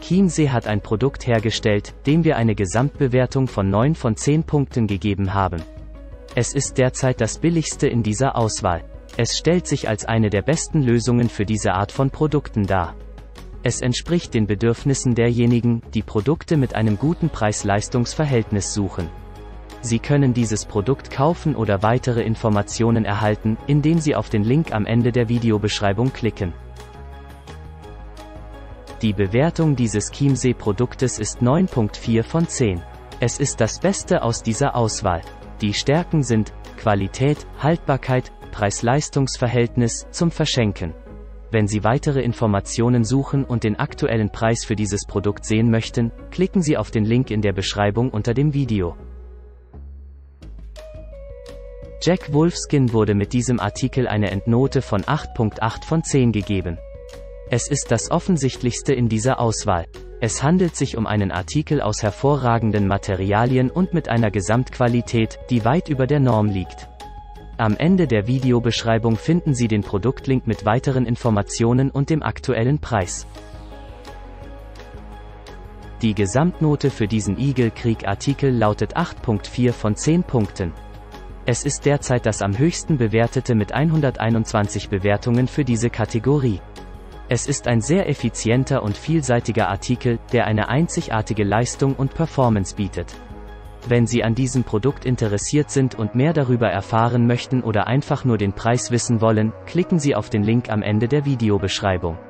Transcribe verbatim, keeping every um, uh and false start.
Chiemsee hat ein Produkt hergestellt, dem wir eine Gesamtbewertung von neun von zehn Punkten gegeben haben. Es ist derzeit das billigste in dieser Auswahl. Es stellt sich als eine der besten Lösungen für diese Art von Produkten dar. Es entspricht den Bedürfnissen derjenigen, die Produkte mit einem guten Preis-Leistungs-Verhältnis suchen. Sie können dieses Produkt kaufen oder weitere Informationen erhalten, indem Sie auf den Link am Ende der Videobeschreibung klicken. Die Bewertung dieses Chiemsee-Produktes ist neun Komma vier von zehn. Es ist das Beste aus dieser Auswahl. Die Stärken sind Qualität, Haltbarkeit, Preis-Leistungs-Verhältnis zum Verschenken. Wenn Sie weitere Informationen suchen und den aktuellen Preis für dieses Produkt sehen möchten, klicken Sie auf den Link in der Beschreibung unter dem Video. Jack Wolfskin wurde mit diesem Artikel eine Endnote von acht Komma acht von zehn gegeben. Es ist das offensichtlichste in dieser Auswahl. Es handelt sich um einen Artikel aus hervorragenden Materialien und mit einer Gesamtqualität, die weit über der Norm liegt. Am Ende der Videobeschreibung finden Sie den Produktlink mit weiteren Informationen und dem aktuellen Preis. Die Gesamtnote für diesen Eagle-Krieg-Artikel lautet acht Komma vier von zehn Punkten. Es ist derzeit das am höchsten bewertete mit hunderteinundzwanzig Bewertungen für diese Kategorie. Es ist ein sehr effizienter und vielseitiger Artikel, der eine einzigartige Leistung und Performance bietet. Wenn Sie an diesem Produkt interessiert sind und mehr darüber erfahren möchten oder einfach nur den Preis wissen wollen, klicken Sie auf den Link am Ende der Videobeschreibung.